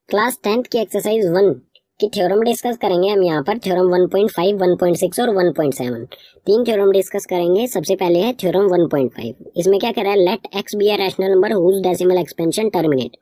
Class 10th की exercise 1 की theorem discuss करेंगे हम यहाँ पर। थ्योरम 1.5, 1.6 और 1.7 तीन थ्योरम डिस्कस करेंगे। सबसे पहले है थ्योरम 1.5। इसमें क्या कह रहा है, let x be a rational number whose decimal expansion terminate.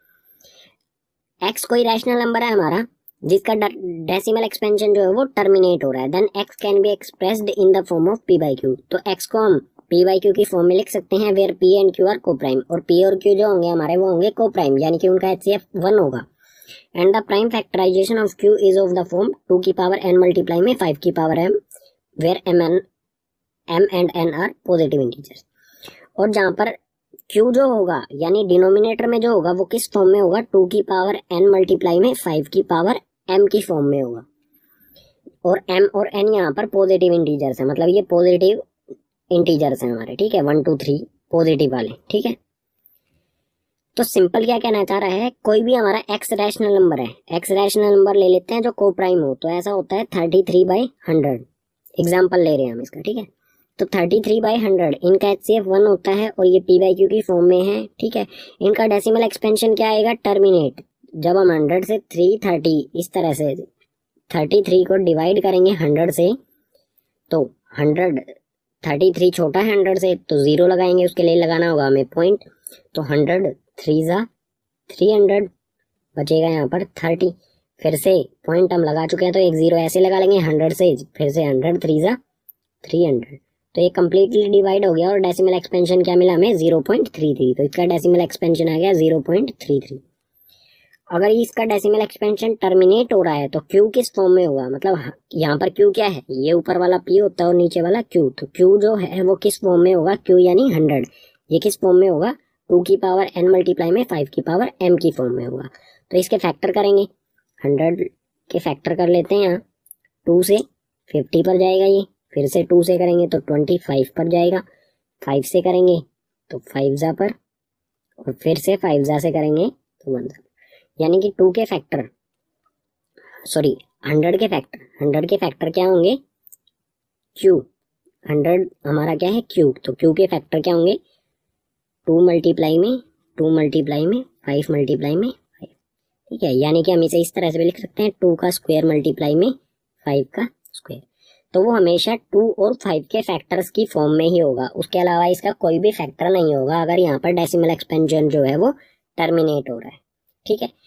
X कोई रैशनल नंबर है हमारा जिसका डेसिमल एक्सपेंशन जो है वो टर्मिनेट हो रहा है। Then x can be expressed in the form of p by q. तो एक्स को हम पी बाई क्यू की फॉर्म में लिख सकते हैं where p and q are coprime, और पी और क्यू जो होंगे हमारे वो होंगे को प्राइम, यानी कि उनका HCF 1 होगा। And the prime factorization of q is of the form 2 की पावर n मल्टीप्लाई में 5 की power m, where m and n are positive integers. और जहां पर q जो होगा यानी डिनोमिनेटर में जो होगा वो किस फॉर्म में होगा, 2 की पावर n मल्टीप्लाई में 5 की पावर m की फॉर्म में होगा। और m और n यहाँ पर पॉजिटिव इंटीजर्स है, मतलब ये पॉजिटिव इंटीजर्स हैं हमारे, ठीक है, 1 2 3 पॉजिटिव वाले, ठीक है। तो सिंपल क्या कहना चाह रहा है, कोई भी हमारा x रैशनल नंबर है, x रैशनल नंबर ले लेते हैं जो को प्राइम हो, तो ऐसा होता है 33/100। एग्जाम्पल ले रहे हैं हम इसका, ठीक है। तो 33/100 इनका HCF 1 होता है और ये p बाई क्यू की फॉर्म में है, ठीक है। इनका डेसिमल एक्सपेंशन क्या आएगा, टर्मिनेट। जब हम 100 से 330 इस तरह से 33 को डिवाइड करेंगे 100 से, तो 33 छोटा है 100 से, तो 0 लगाएंगे, उसके लिए लगाना होगा हमें पॉइंट। तो 100 3 300 बचेगा यहाँ पर 30, फिर से पॉइंट हम लगा चुके हैं तो एक 0 ऐसे लगा लेंगे 100 से, फिर से 100 3 300, तो ये कंप्लीटली डिवाइड हो गया और डेसिमल एक्सपेंशन क्या मिला हमें, 0.33। तो इसका डेसिमल एक्सपेंशन आ गया 0.33। अगर इसका डेसिमल एक्सपेंशन टर्मिनेट हो रहा है तो Q किस फॉर्म में होगा, मतलब यहाँ पर Q क्या है, ये ऊपर वाला P होता है और नीचे वाला Q, तो Q जो है वो किस फॉर्म में होगा, Q यानी 100, ये किस फॉर्म में होगा, 2 की पावर n मल्टीप्लाई में 5 की पावर m की फॉर्म में होगा। तो इसके फैक्टर करेंगे, 100 के फैक्टर कर लेते हैं यहाँ, 2 से 50 पर जाएगा ये, फिर से 2 से करेंगे तो 25 पर जाएगा, 5 से करेंगे तो 5 जा पर, और फिर से 5 जा से करेंगे तो 1 जा, यानी कि 2 के फैक्टर, सॉरी 100 के फैक्टर क्या होंगे, Q, 100 हमारा क्या है Q, तो Q के फैक्टर क्या होंगे, 2 मल्टीप्लाई में 5 मल्टीप्लाई में 5, ठीक है। यानी कि हम इसे इस तरह से भी लिख सकते हैं 2 का स्क्वायर मल्टीप्लाई में 5 का स्क्वायर। तो वो हमेशा 2 और 5 के फैक्टर्स की फॉर्म में ही होगा, उसके अलावा इसका कोई भी फैक्टर नहीं होगा अगर यहाँ पर डेसिमल एक्सपेंशन जो है वो टर्मिनेट हो रहा है, ठीक है।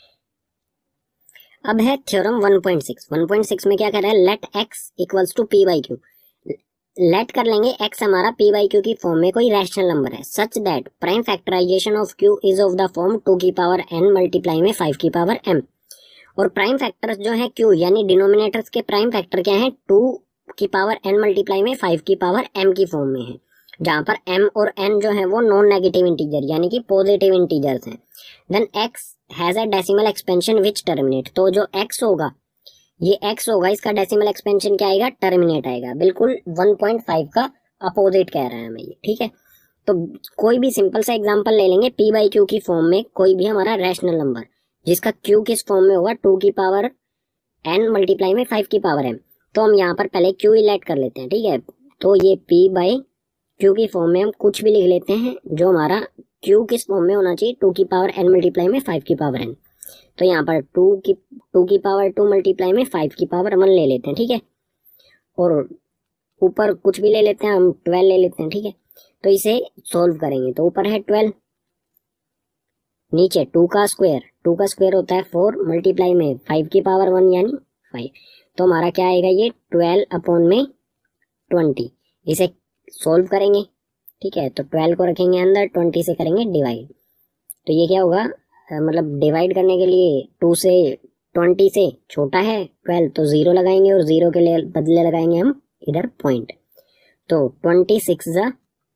अब है थ्योरम 1.6 में क्या कर रहा है, let x equals to p by q. Let कर लेंगे x हमारा p बाई क्यू की फॉर्म में कोई रैशनल नंबर है, such that prime factorization of q is of the form 2 की पावर n मल्टीप्लाई में 5 की पावर m। और प्राइम फैक्टर्स जो है q यानी डिनोमिनेटर्स के प्राइम फैक्टर क्या है, 2 की पावर n मल्टीप्लाई में 5 की पावर m की फॉर्म में है, जहां पर m और n जो है वो नॉन नेगेटिव इंटीजर यानी कि पॉजिटिव इंटीजर्स हैं। Then x has a decimal expansion which terminate. तो जो x होगा, ये x होगा, इसका डेसिमल एक्सपेंशन क्या आएगा, टर्मिनेट आएगा, बिल्कुल 1.5 का अपोजिट कह रहा है हमें ये, ठीक है। तो कोई भी सिंपल सा एग्जांपल ले लेंगे, p बाई क्यू की फॉर्म में कोई भी हमारा रैशनल नंबर जिसका q किस फॉर्म में होगा, 2 की पावर n मल्टीप्लाई में 5 की पावर m। तो हम यहाँ पर पहले q ही लेट कर लेते हैं, ठीक है। तो ये p बाई क्यू की फॉर्म में हम कुछ भी लिख लेते हैं, जो हमारा q किस फॉर्म में होना चाहिए, 2 की पावर n मल्टीप्लाई में 5 की पावर n। तो यहाँ पर 2 की पावर 2 मल्टीप्लाई में 5 की पावर 1 ले लेते हैं, ठीक है। और ऊपर कुछ भी ले लेते हैं हम, 12 ले लेते हैं, ठीक है। तो इसे सॉल्व करेंगे तो ऊपर है 12, नीचे 2 का स्क्वायर होता है 4 मल्टीप्लाई में 5 की पावर 1 यानी 5। तो हमारा क्या आएगा, ये 12 अपॉन में 20, इसे सॉल्व करेंगे, ठीक है। तो 12 को रखेंगे अंदर, 20 से करेंगे डिवाइड, तो ये क्या होगा, मतलब डिवाइड करने के लिए 2 से 20 से छोटा है 12, तो 0 लगाएंगे और 0 के लिए बदले लगाएंगे हम इधर पॉइंट। तो 26 जा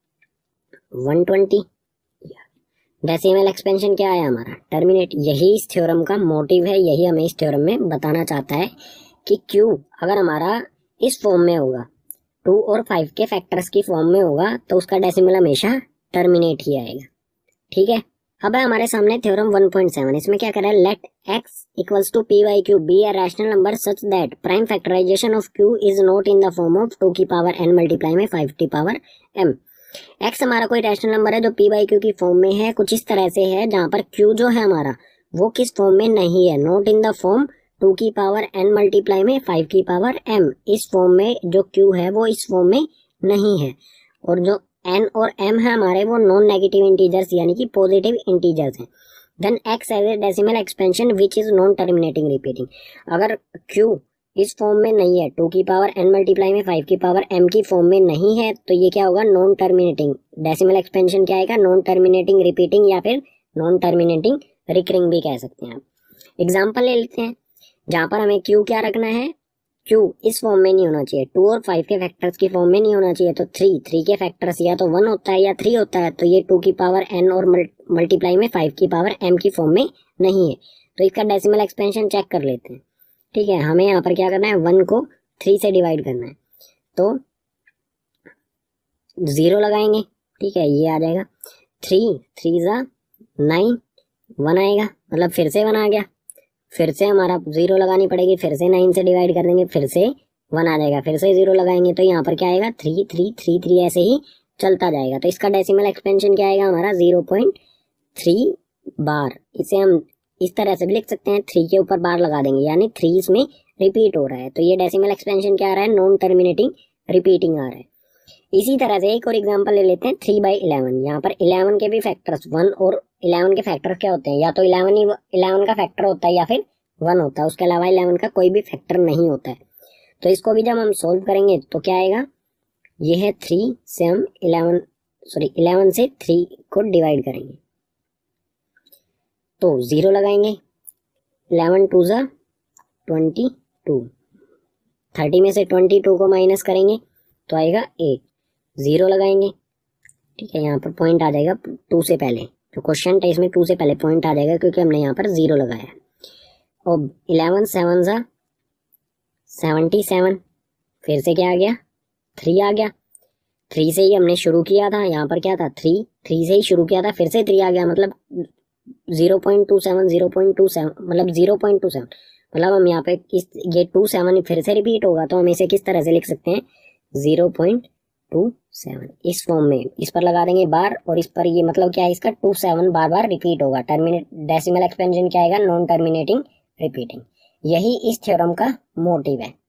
120, डेसिमल एक्सपेंशन क्या आया हमारा, टर्मिनेट। यही इस थ्योरम का मोटिव है, यही हमें इस थ्योरम में बताना चाहता है कि Q अगर हमारा इस फॉर्म में होगा, 2 और 5 के फैक्टर्स की फॉर्म में होगा, तो उसका डेसिमल हमेशा टर्मिनेट ही आएगा, ठीक है। अब है हमारे सामने थ्योरम 1.7। इसमें क्या कर रहा है, let x equals to p by q be a rational number such that prime factorization of q is not in the form of 2 की पावर n मल्टीप्लाई में 5 की पावर m। x हमारा कोई रैशनल नंबर है जो p by q की form में है, कुछ इस तरह से है, जहां पर q जो है हमारा वो किस फॉर्म में नहीं है, नॉट इन द फॉर्म 2 की पावर n मल्टीप्लाई में 5 की पावर m, इस फॉर्म में जो q है वो इस फॉर्म में नहीं है। और जो n और m है हमारे वो नॉन नेगेटिव इंटीजर्स यानी कि पॉजिटिव इंटीजर्स हैं। Then x has a decimal expansion which is non terminating repeating. अगर q इस फॉर्म में नहीं है, 2 की पावर n मल्टीप्लाई में 5 की पावर m की फॉर्म में नहीं है, तो ये क्या होगा, नॉन टर्मिनेटिंग। डेसिमल एक्सपेंशन क्या आएगा, नॉन टर्मिनेटिंग रिपीटिंग या फिर नॉन टर्मिनेटिंग रिकरिंग भी कह सकते हैं आप। एग्जाम्पल ले लेते हैं जहां पर हमें q क्या रखना है, q इस फॉर्म में नहीं होना चाहिए, 2 और 5 के फैक्टर्स की फॉर्म में नहीं होना चाहिए, तो 3 के फैक्टर्स या तो 1 होता है या 3 होता है, तो ये 2 की पावर n और मल्टीप्लाई में 5 की पावर m की फॉर्म में नहीं है। तो इसका डेसिमल एक्सपेंशन चेक कर लेते हैं। ठीक है, हमें यहाँ पर क्या करना है, 1 को 3 से डिवाइड करना है, तो 0 लगाएंगे। ठीक है, ये आ जाएगा 3 जा 9, 1 आएगा, मतलब फिर से 1 आ गया, फिर से हमारा 0 लगानी पड़ेगी, फिर से 9 से डिवाइड कर देंगे, फिर से 1 आ जाएगा, फिर से 0 लगाएंगे, तो यहाँ पर क्या आएगा 3 3 3 3 ऐसे ही चलता जाएगा। तो इसका डेसिमल एक्सपेंशन क्या आएगा हमारा 0.3 बार। इसे हम इस तरह से भी लिख सकते हैं, 3 के ऊपर बार लगा देंगे यानी 3 इसमें रिपीट हो रहा है, तो ये डेसिमल एक्सपेंशन क्या आ रहा है, नॉन टर्मिनेटिंग रिपीटिंग आ रहा है। इसी तरह से एक और एग्जांपल ले लेते हैं 3/11। यहाँ पर 11 के भी फैक्टर्स 1 और 11 के फैक्टर क्या होते हैं, या तो 11 का फैक्टर होता है या फिर 1 होता है, उसके अलावा 11 का कोई भी फैक्टर नहीं होता है। तो इसको भी जब हम सोल्व करेंगे तो क्या आएगा, ये है 3 से हम 11 से 3 को डिवाइड करेंगे तो 0 लगाएंगे, 11 2 जा 22, 30 में से 22 को माइनस करेंगे तो आएगा 8, 0 लगाएंगे। ठीक है, यहाँ पर पॉइंट आ जाएगा 2 से पहले, जो क्वेश्चन था इसमें 2 से पहले पॉइंट आ जाएगा क्योंकि हमने यहाँ पर 0 लगाया। और 11 7 जा 77, फिर से क्या आ गया 3 आ गया, 3 से ही हमने शुरू किया था, यहाँ पर क्या था 3 से ही शुरू किया था, फिर से 3 आ गया, मतलब 0.27 मतलब 0.27, मतलब हम यहाँ पे ये 27 फिर से रिपीट होगा, तो हम इसे किस तरह से लिख सकते हैं 0.27 इस फॉर्म में, इस पर लगा देंगे बार, और इस पर ये मतलब क्या है इसका 27 बार बार रिपीट होगा। डेसिमल एक्सपेंशन क्या आएगा, नॉन टर्मिनेटिंग रिपीटिंग। यही इस थ्योरम का मोटिव है।